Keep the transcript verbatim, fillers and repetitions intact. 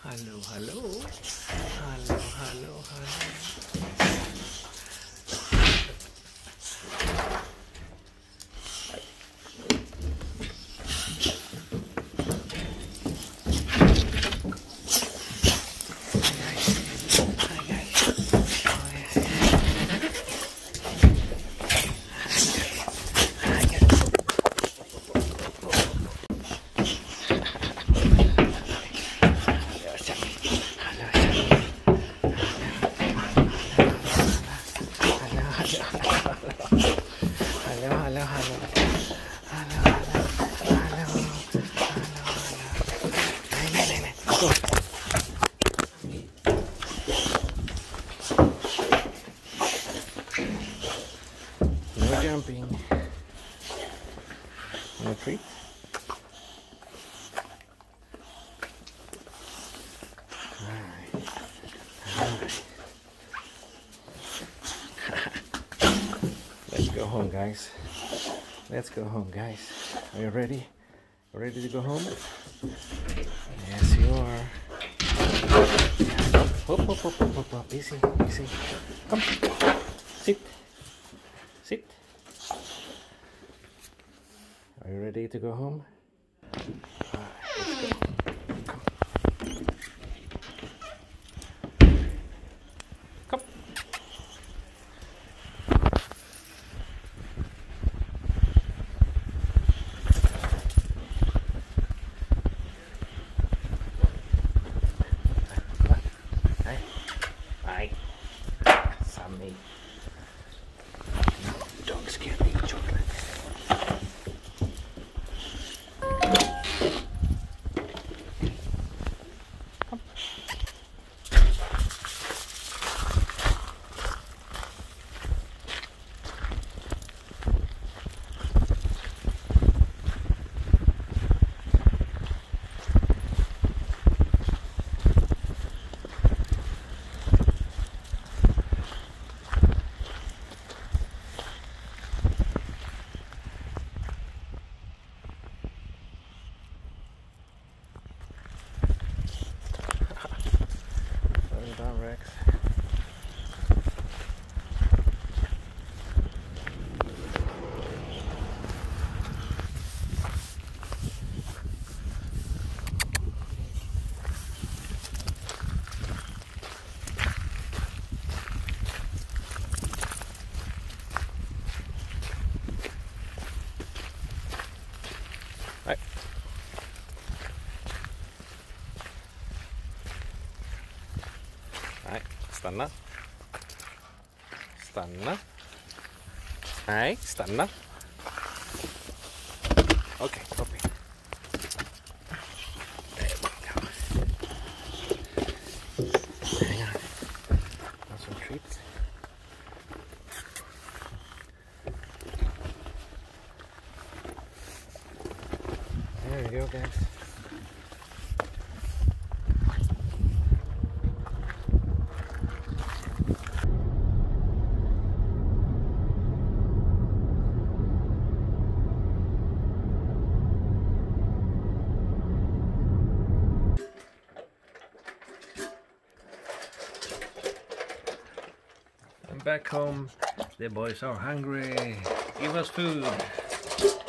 Hello, hello. Hello, hello, hello. No jumping. No treat. Alright. Alright. Let's go home, guys. Let's go home, guys. Are you ready? Ready to go home? Yes, you are. Hop, hop, hop, hop, hop, hop. Easy, easy. Come. Sit. Sit. Are you ready to go home? Alright, let's go. Come. Come. Hi. Hi. Sammie. Dogs can't eat chocolate. Come. Slow down, Rex. Right. Nej, stanna. Stanna. Nej, stanna. Okej, upp igen. There we go. Hang on. Got some treats. There we go, guys. I'm back home. The boys are hungry. Give us food.